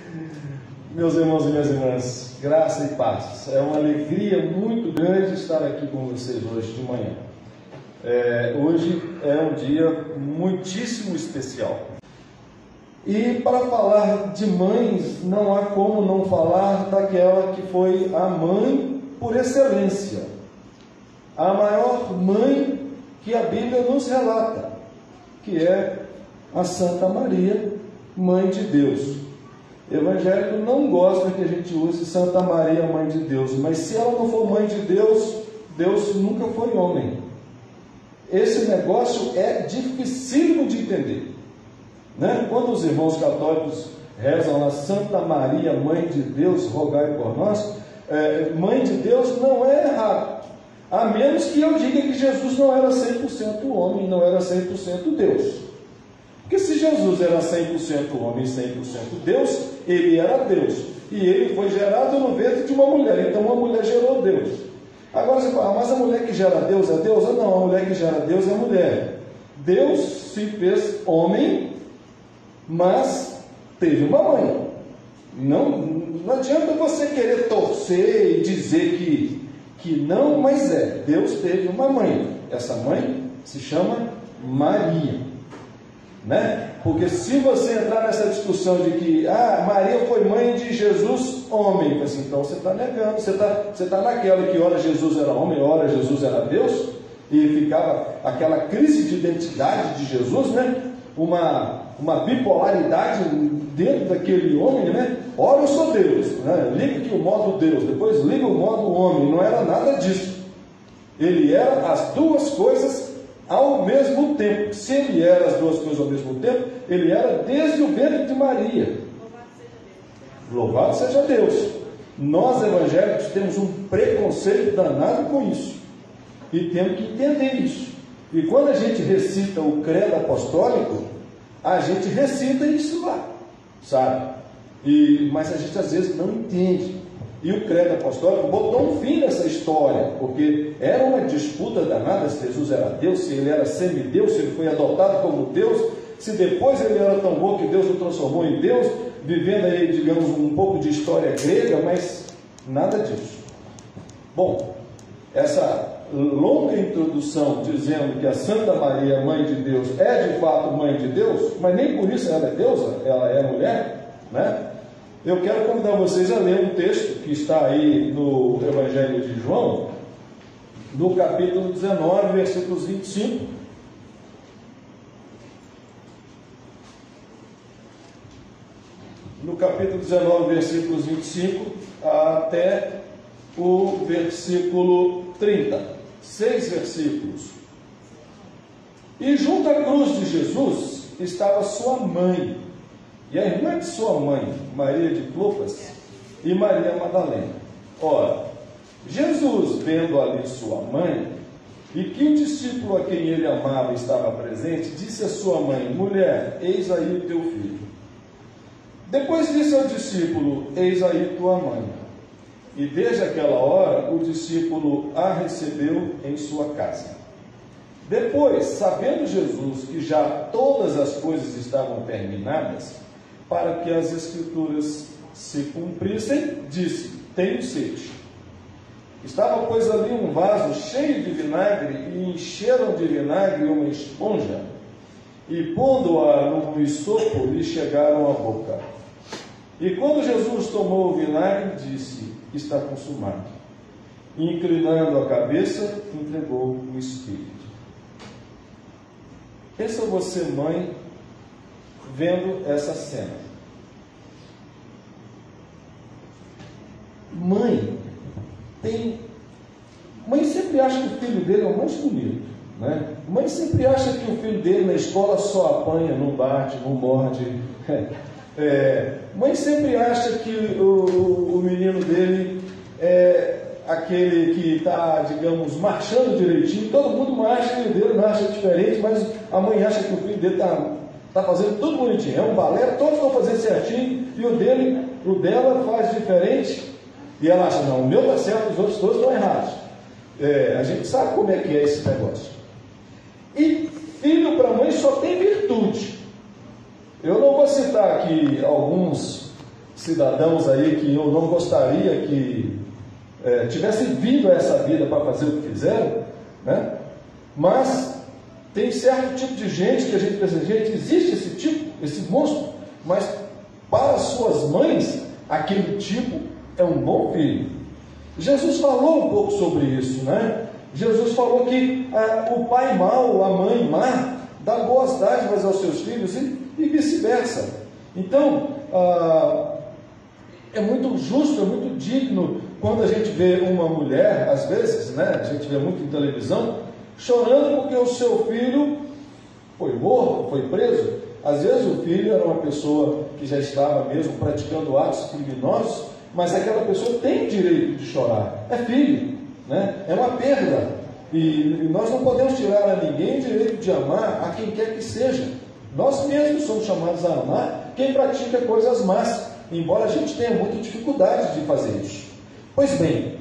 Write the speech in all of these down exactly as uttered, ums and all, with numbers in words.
Meus irmãos e minhas irmãs, graça e paz. É uma alegria muito grande estar aqui com vocês hoje de manhã. É, hoje é um dia muitíssimo especial. E para falar de mães, não há como não falar daquela que foi a mãe por excelência. A maior mãe que a Bíblia nos relata, que é a Santa Maria, Mãe de Deus. O evangélico não gosta que a gente use Santa Maria, Mãe de Deus, mas se ela não for Mãe de Deus, Deus nunca foi homem. Esse negócio é dificílimo de entender, né? Quando os irmãos católicos rezam lá, Santa Maria, Mãe de Deus, rogai por nós, é, Mãe de Deus não é errado, a menos que eu diga que Jesus não era cem por cento homem, não era cem por cento Deus. Porque se Jesus era cem por cento homem e cem por cento Deus, ele era Deus. E ele foi gerado no ventre de uma mulher. Então uma mulher gerou Deus. Agora você fala, mas a mulher que gera Deus é Deus? Não, a mulher que gera Deus é mulher. Deus se fez homem, mas teve uma mãe. Não, não adianta você querer torcer e dizer que, que não, mas é. Deus teve uma mãe. Essa mãe se chama Maria. Né? Porque se você entrar nessa discussão de que ah, Maria foi mãe de Jesus homem, assim, então você está negando, você está você tá naquela que ora Jesus era homem, ora Jesus era Deus, e ficava aquela crise de identidade de Jesus, né? uma, uma bipolaridade dentro daquele homem, né? Ora eu sou Deus, né? Liga aqui o modo Deus, depois liga o modo homem, não era nada disso. Ele era as duas coisas ao mesmo tempo. Se ele era as duas coisas ao mesmo tempo, ele era desde o ventre de Maria. Louvado seja Deus. Nós evangélicos temos um preconceito danado com isso, e temos que entender isso. E quando a gente recita o credo apostólico, a gente recita isso lá, sabe? E, mas a gente às vezes não entende. E o credo apostólico botou um fim nessa história, porque era uma disputa danada se Jesus era Deus, se ele era semideus, se ele foi adotado como Deus, se depois ele era tão bom que Deus o transformou em Deus, vivendo aí, digamos, um pouco de história grega, mas nada disso. Bom, essa longa introdução dizendo que a Santa Maria, Mãe de Deus, é de fato Mãe de Deus, mas nem por isso ela é deusa, ela é mulher, né? Eu quero convidar vocês a ler um texto que está aí no Evangelho de João, no capítulo dezenove, versículos vinte e cinco. No capítulo dezenove, versículos vinte e cinco, até o versículo trinta. Seis versículos. E junto à cruz de Jesus estava sua mãe, e a irmã de sua mãe, Maria de Clopas, e Maria Madalena. Ora, Jesus, vendo ali sua mãe, e que o discípulo a quem ele amava estava presente, disse à sua mãe, mulher, eis aí o teu filho. Depois disse ao discípulo, eis aí tua mãe. E desde aquela hora, o discípulo a recebeu em sua casa. Depois, sabendo Jesus que já todas as coisas estavam terminadas, para que as Escrituras se cumprissem, disse, tenho sede. Estava, pois, ali um vaso cheio de vinagre, e encheram de vinagre uma esponja, e pondo-a no esopo, lhe chegaram à boca. E quando Jesus tomou o vinagre, disse, está consumado. E, inclinando a cabeça, entregou o Espírito. Pensa você, mãe, vendo essa cena. Mãe tem... Mãe sempre acha que o filho dele é o mais bonito, né? Mãe sempre acha que o filho dele na escola só apanha, não bate, não morde. É, mãe sempre acha que o, o menino dele é aquele que está, digamos, marchando direitinho. Todo mundo marcha, e o dele marcha diferente, mas a mãe acha que o filho dele está tá fazendo tudo bonitinho. É um balé, todos estão fazendo certinho, e o dele, o dela faz diferente. E ela acha, não, o meu está certo, os outros todos estão errados. É, a gente sabe como é que é esse negócio. E filho para mãe só tem virtude. Eu não vou citar aqui alguns cidadãos aí que eu não gostaria que é, tivessem vindo a essa vida para fazer o que fizeram, né? Mas tem certo tipo de gente que a gente pensa, gente, existe esse tipo, esse monstro, mas para suas mães, aquele tipo é um bom filho. Jesus falou um pouco sobre isso, né? Jesus falou que ah, o pai mau, a mãe má, dá boas dádivas aos seus filhos e, e vice-versa. Então, ah, é muito justo, é muito digno quando a gente vê uma mulher, às vezes, né, a gente vê muito em televisão, chorando porque o seu filho foi morto, foi preso. Às vezes o filho era uma pessoa que já estava mesmo praticando atos criminosos, mas aquela pessoa tem o direito de chorar. É filho, né? É uma perda. E nós não podemos tirar a ninguém o direito de amar a quem quer que seja. Nós mesmos somos chamados a amar quem pratica coisas más, embora a gente tenha muita dificuldade de fazer isso. Pois bem,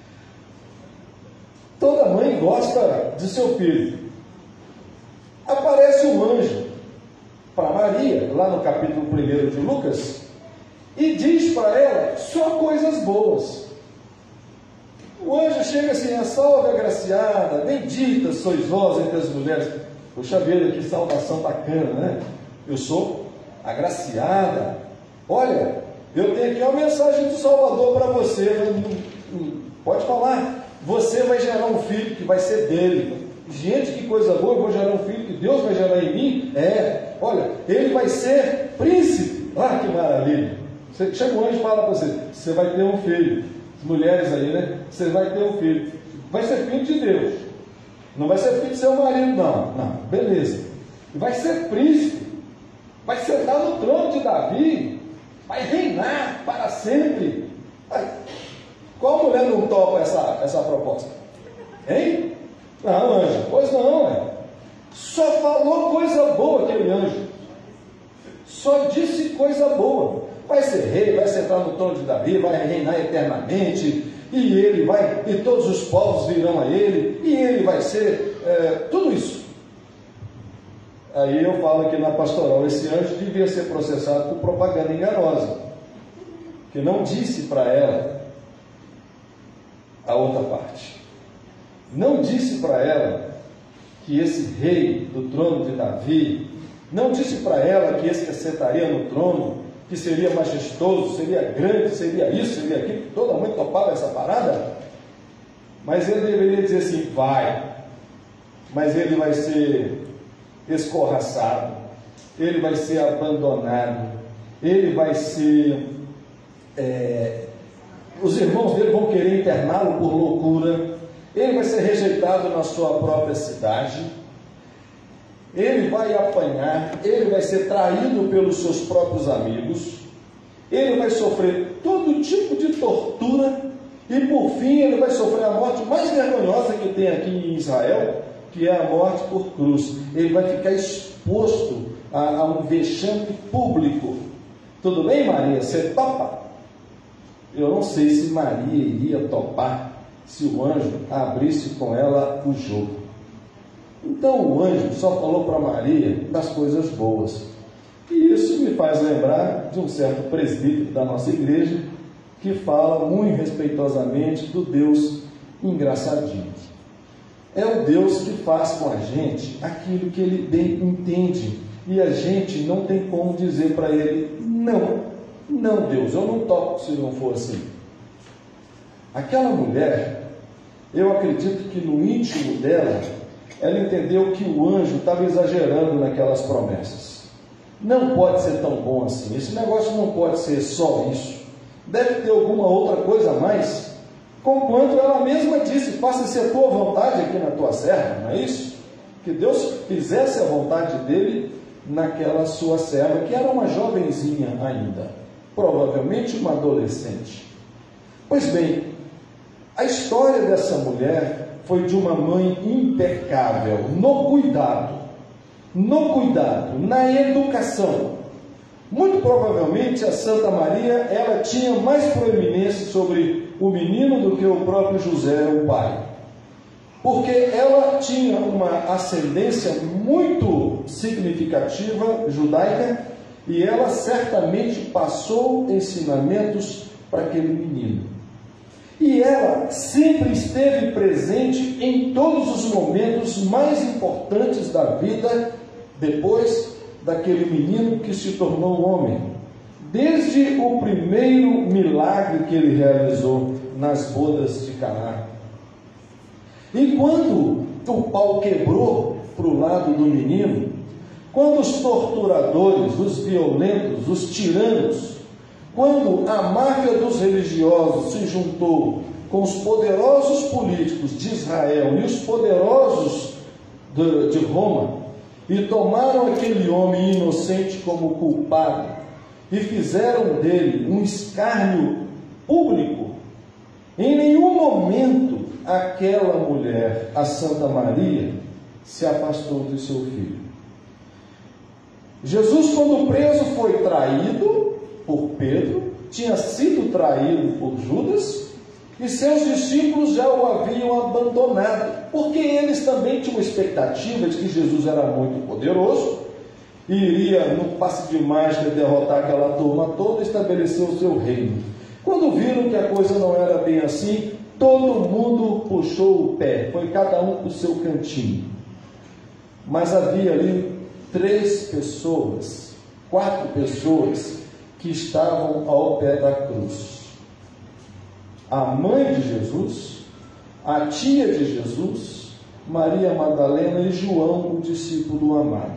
toda mãe gosta de seu filho. Aparece um anjo para Maria, lá no capítulo primeiro de Lucas, e diz para ela só coisas boas. O anjo chega assim, a salve agraciada, bendita sois vós entre as mulheres. Puxa vida, que saudação bacana, né? Eu sou agraciada. Olha, eu tenho aqui uma mensagem do Salvador para você. Pode falar. Você vai gerar um filho que vai ser dele. Gente, que coisa boa, eu vou gerar um filho que Deus vai gerar em mim. É, olha, ele vai ser príncipe. Ah, que maravilha. Você chega um anjo e fala para você, você vai ter um filho. As mulheres aí, né? Você vai ter um filho. Vai ser filho de Deus. Não vai ser filho de seu marido, não. Não, beleza. Vai ser príncipe. Vai sentar no trono de Davi. Vai reinar para sempre. Ai, qual mulher não topa essa, essa proposta? Hein? Não, anjo. Pois não, é. Só falou coisa boa aquele anjo. Só disse coisa boa. Vai ser rei, vai sentar no trono de Davi, vai reinar eternamente, e ele vai, e todos os povos virão a ele, e ele vai ser é, tudo isso. Aí eu falo aqui na pastoral, esse anjo devia ser processado por propaganda enganosa, que não disse para ela a outra parte. Não disse para ela que esse rei do trono de Davi, não disse para ela que esse que sentaria no trono, que seria majestoso, seria grande, seria isso, seria aquilo, toda mãe topava essa parada, mas ele deveria dizer assim, vai, mas ele vai ser escorraçado, ele vai ser abandonado, ele vai ser, é, os irmãos dele vão querer interná-lo por loucura, ele vai ser rejeitado na sua própria cidade, ele vai apanhar, ele vai ser traído pelos seus próprios amigos, ele vai sofrer todo tipo de tortura e por fim ele vai sofrer a morte mais vergonhosa que tem aqui em Israel, que é a morte por cruz. Ele vai ficar exposto a, a um vexame público. Tudo bem, Maria? Você topa? Eu não sei se Maria iria topar se o anjo abrisse com ela o jogo. Então o anjo só falou para Maria das coisas boas. E isso me faz lembrar de um certo presbítero da nossa igreja que fala muito respeitosamente do Deus engraçadinho. É o Deus que faz com a gente aquilo que ele bem entende. E a gente não tem como dizer para ele, não, não Deus, eu não toco se não for assim. Aquela mulher, eu acredito que no íntimo dela, ela entendeu que o anjo estava exagerando naquelas promessas. Não pode ser tão bom assim. Esse negócio não pode ser só isso. Deve ter alguma outra coisa a mais. Conquanto ela mesma disse, faça-se a tua vontade aqui na tua serva, não é isso? Que Deus fizesse a vontade dele naquela sua serva, que era uma jovenzinha ainda. Provavelmente uma adolescente. Pois bem, a história dessa mulher foi de uma mãe impecável, no cuidado, no cuidado, na educação. Muito provavelmente a Santa Maria, ela tinha mais proeminência sobre o menino do que o próprio José, o pai. Porque ela tinha uma ascendência muito significativa judaica e ela certamente passou ensinamentos para aquele menino. E ela sempre esteve presente em todos os momentos mais importantes da vida, depois daquele menino que se tornou homem. Desde o primeiro milagre que ele realizou nas bodas de Caná. E quando o pau quebrou para o lado do menino, quando os torturadores, os violentos, os tiranos, quando a máfia dos religiosos se juntou com os poderosos políticos de Israel e os poderosos de, de Roma, e tomaram aquele homem inocente como culpado, e fizeram dele um escárnio público, em nenhum momento aquela mulher, a Santa Maria, se afastou de seu filho. Jesus, quando preso, foi traído por Pedro, tinha sido traído por Judas, e seus discípulos já o haviam abandonado, porque eles também tinham expectativa de que Jesus era muito poderoso, e iria, no passe de mágica, derrotar aquela turma toda e estabelecer o seu reino. Quando viram que a coisa não era bem assim, todo mundo puxou o pé, foi cada um para o seu cantinho. Mas havia ali três pessoas, quatro pessoas, que estavam ao pé da cruz. A mãe de Jesus, a tia de Jesus, Maria Madalena e João, o discípulo amado.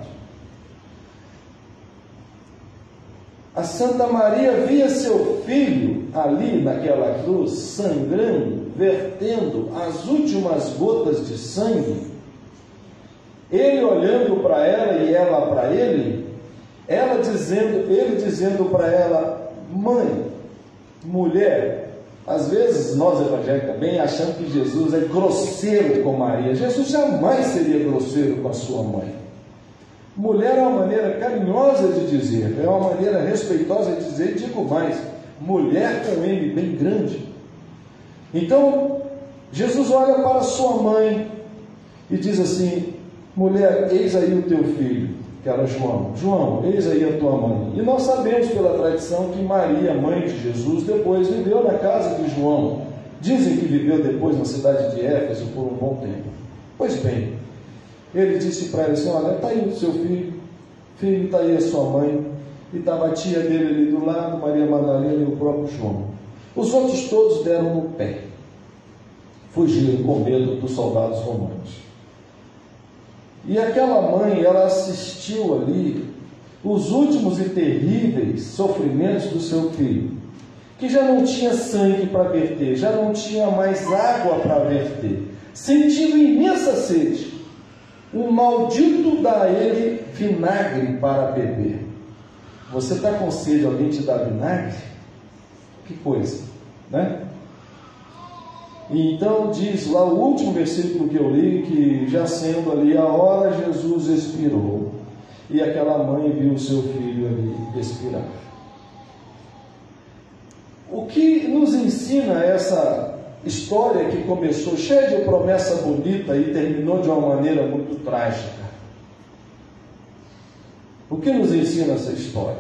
A Santa Maria via seu filho ali naquela cruz, sangrando, vertendo as últimas gotas de sangue. Ele olhando para ela e ela para ele, ela dizendo, ele dizendo para ela: mãe, mulher. Às vezes nós evangélicos também achamos que Jesus é grosseiro com Maria. Jesus jamais seria grosseiro com a sua mãe. Mulher é uma maneira carinhosa de dizer, é uma maneira respeitosa de dizer, e digo mais, mulher com M bem grande. Então, Jesus olha para sua mãe e diz assim: mulher, eis aí o teu filho, que era João. João, eis aí a tua mãe. E nós sabemos pela tradição que Maria, mãe de Jesus, depois viveu na casa de João. Dizem que viveu depois na cidade de Éfeso por um bom tempo. Pois bem, ele disse para ela assim: olha, está aí o seu filho, filho, está aí a sua mãe. E estava a tia dele ali do lado, Maria Madalena e o próprio João. Os outros todos deram no pé, fugiram com medo dos soldados romanos. E aquela mãe, ela assistiu ali os últimos e terríveis sofrimentos do seu filho, que já não tinha sangue para verter, já não tinha mais água para verter, sentindo imensa sede. Um maldito dá a ele vinagre para beber. Você está com sede, alguém te dá vinagre? Que coisa, né? E então diz lá o último versículo que eu li, que já sendo ali a hora, Jesus expirou, e aquela mãe viu o seu filho ali expirar. O que nos ensina essa história que começou cheia de promessa bonita e terminou de uma maneira muito trágica? O que nos ensina essa história?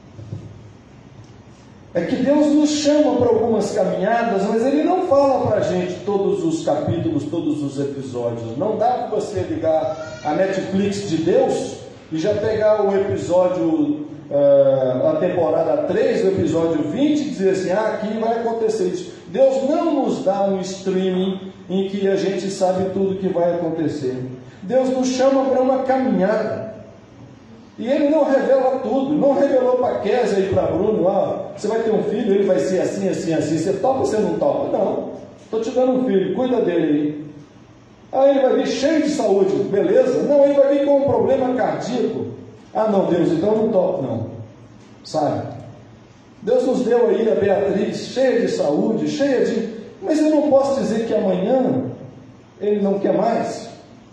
É que Deus nos chama para algumas caminhadas, mas Ele não fala para a gente todos os capítulos, todos os episódios. Não dá para você ligar a Netflix de Deus e já pegar o episódio, uh, a temporada três, o episódio vinte, e dizer assim: ah, aqui vai acontecer isso. Deus não nos dá um streaming em que a gente sabe tudo que vai acontecer. Deus nos chama para uma caminhada. E Ele não revela tudo. Não revelou para Kézia e para Bruno: ah, você vai ter um filho, ele vai ser assim, assim, assim. Você topa ou você não topa? Não. Estou te dando um filho, cuida dele aí. Ah, ele vai vir cheio de saúde, beleza? Não, ele vai vir com um problema cardíaco. Ah, não, Deus, então não topo, não. Sabe? Deus nos deu aí a Beatriz, cheia de saúde, cheia de... Mas eu não posso dizer que amanhã ele não quer mais.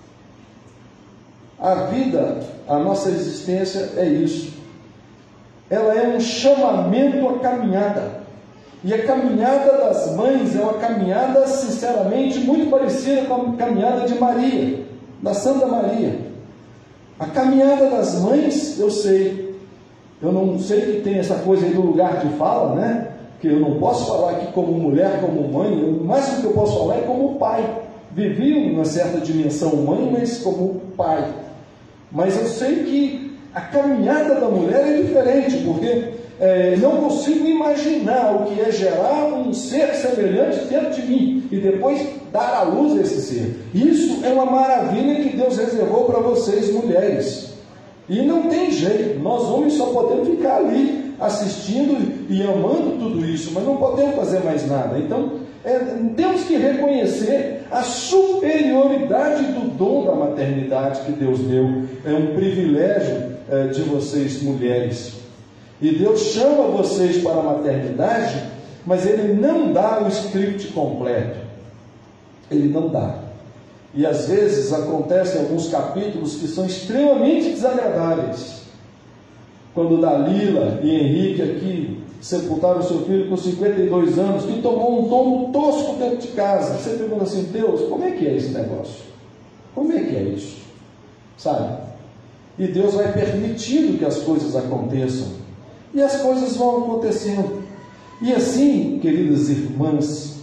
A vida, a nossa existência é isso. Ela é um chamamento à caminhada. E a caminhada das mães é uma caminhada, sinceramente, muito parecida com a caminhada de Maria, da Santa Maria. A caminhada das mães, eu sei, Eu não sei que tem essa coisa aí do lugar de fala, né? Que eu não posso falar aqui como mulher, como mãe. O máximo que eu posso falar é como pai. Vivi uma certa dimensão mãe, mas como pai. Mas eu sei que a caminhada da mulher é diferente, porque é, não consigo imaginar o que é gerar um ser semelhante dentro de mim e depois dar à luz a esse ser. Isso é uma maravilha que Deus reservou para vocês, mulheres. E não tem jeito, nós homens só podemos ficar ali assistindo e amando tudo isso, mas não podemos fazer mais nada. Então, é, temos que reconhecer a superioridade do dom da maternidade que Deus deu. É um privilégio é, de vocês, mulheres. E Deus chama vocês para a maternidade, mas Ele não dá o script completo. Ele não dá. E às vezes acontecem alguns capítulos que são extremamente desagradáveis. Quando Dalila e Henrique aqui sepultaram seu filho com cinquenta e dois anos, que tomou um tombo tosco dentro de casa. Você pergunta assim, Deus, como é que é esse negócio? Como é que é isso? Sabe? E Deus vai permitindo que as coisas aconteçam. E as coisas vão acontecendo. E assim, queridas irmãs,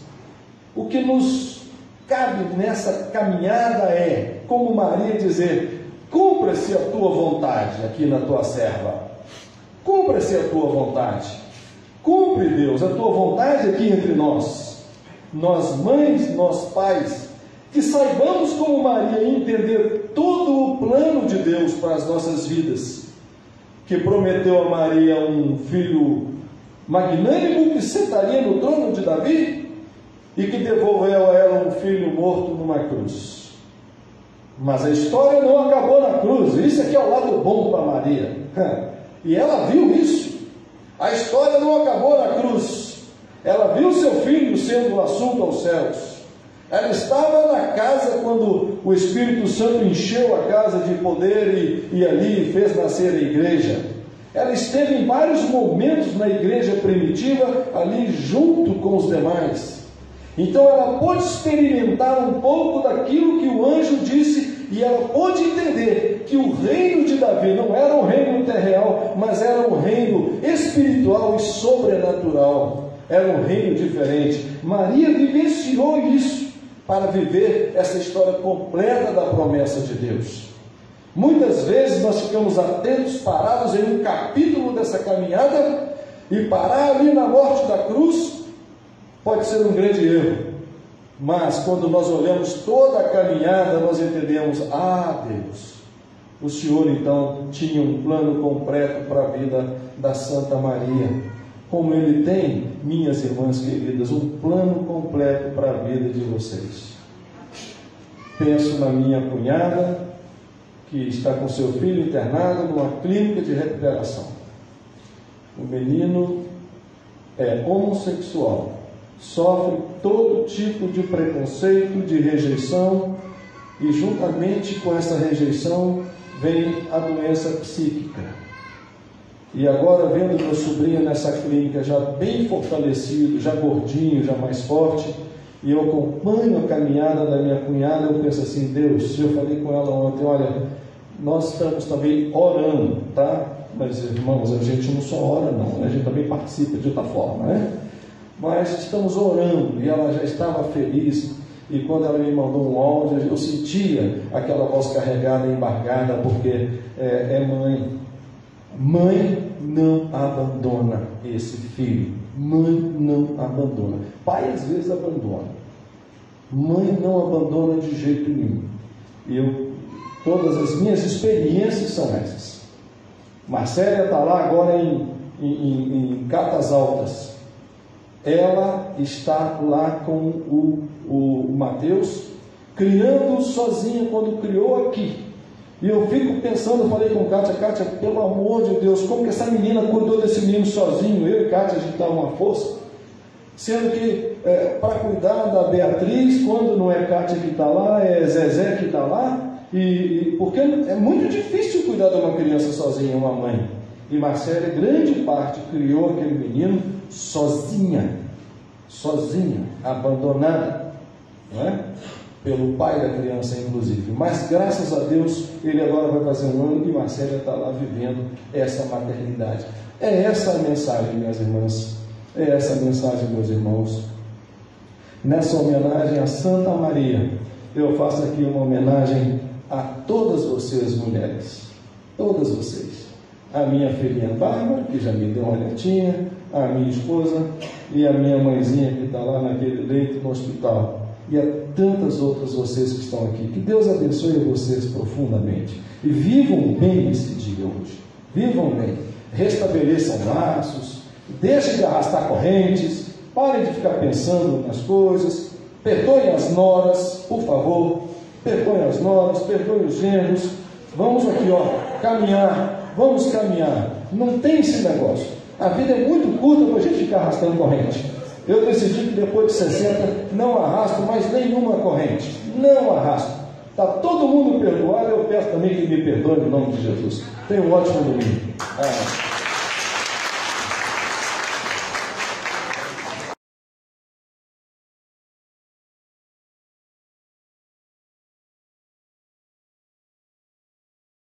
o que nos cabe nessa caminhada é, como Maria dizer, cumpra-se a tua vontade aqui na tua serva. Cumpra-se a tua vontade. Cumpre, Deus, a tua vontade aqui entre nós. Nós mães, nós pais, que saibamos como Maria entender todo o plano de Deus para as nossas vidas. Que prometeu a Maria um filho magnânimo que sentaria no trono de Davi e que devolveu a ela um filho morto numa cruz. Mas a história não acabou na cruz. Isso aqui é o lado bom para Maria. E ela viu isso. A história não acabou na cruz. Ela viu seu filho sendo assunto aos céus. Ela estava na casa quando o Espírito Santo encheu a casa de poder e, e ali fez nascer a igreja. Ela esteve em vários momentos na igreja primitiva, ali junto com os demais. Então ela pôde experimentar um pouco daquilo que o anjo disse e ela pôde entender que o reino de Davi não era um reino terrenal, mas era um reino espiritual e sobrenatural. Era um reino diferente. Maria vivenciou isso para viver essa história completa da promessa de Deus. Muitas vezes nós ficamos atentos, parados em um capítulo dessa caminhada, e parar ali na morte da cruz pode ser um grande erro. Mas quando nós olhamos toda a caminhada, nós entendemos, ah, Deus, o Senhor então tinha um plano completo para a vida da Santa Maria. Como Ele tem, minhas irmãs queridas, um plano completo para a vida de vocês. Penso na minha cunhada, que está com seu filho internado numa clínica de recuperação. O menino é homossexual, sofre todo tipo de preconceito, de rejeição, e juntamente com essa rejeição vem a doença psíquica. E agora, vendo meu sobrinho nessa clínica já bem fortalecido, já gordinho, já mais forte, e eu acompanho a caminhada da minha cunhada, eu penso assim, Deus, eu falei com ela ontem, olha, nós estamos também orando, tá? Mas, irmãos, a gente não só ora, não, a gente também participa de outra forma, né? Mas estamos orando, e ela já estava feliz, e quando ela me mandou um áudio, eu sentia aquela voz carregada e embargada, porque é, é mãe. Mãe não abandona esse filho. Mãe não abandona. Pai às vezes abandona. Mãe não abandona de jeito nenhum. E eu, todas as minhas experiências são essas. Marcélia está lá agora em, em, em, em Catas Altas. Ela está lá com o, o Mateus, criando sozinha quando criou aqui. E eu fico pensando, eu falei com Kátia, Kátia, pelo amor de Deus, como que essa menina cuidou desse menino sozinho? Eu e Kátia, a gente dá uma força. Sendo que, é, para cuidar da Beatriz, quando não é Kátia que está lá, é Zezé que está lá, e, e, porque é muito difícil cuidar de uma criança sozinha, uma mãe. E Marcela, grande parte, criou aquele menino sozinha, sozinha, abandonada, não é? pelo pai da criança, inclusive. Mas, graças a Deus, ele agora vai fazer um ano e Marcela está lá vivendo essa maternidade. É essa a mensagem, minhas irmãs. É essa a mensagem, meus irmãos. Nessa homenagem a Santa Maria, eu faço aqui uma homenagem a todas vocês, mulheres. Todas vocês. A minha filhinha Bárbara, que já me deu uma netinha, a minha esposa e a minha mãezinha que está lá naquele leito no hospital. E a tantas outras vocês que estão aqui. Que Deus abençoe vocês profundamente. E vivam bem esse dia hoje. Vivam bem. Restabeleçam laços. Deixem de arrastar correntes. Parem de ficar pensando nas coisas. Perdoem as noras, por favor. Perdoem as noras, perdoem os genros. Vamos aqui, ó, caminhar. Vamos caminhar. Não tem esse negócio. A vida é muito curta para a gente ficar arrastando corrente. Eu decidi que depois de sessenta não arrasto mais nenhuma corrente. Não arrasto. Está todo mundo perdoado, eu peço também que me perdoe no nome de Jesus. Tenha um ótimo domingo. Ah.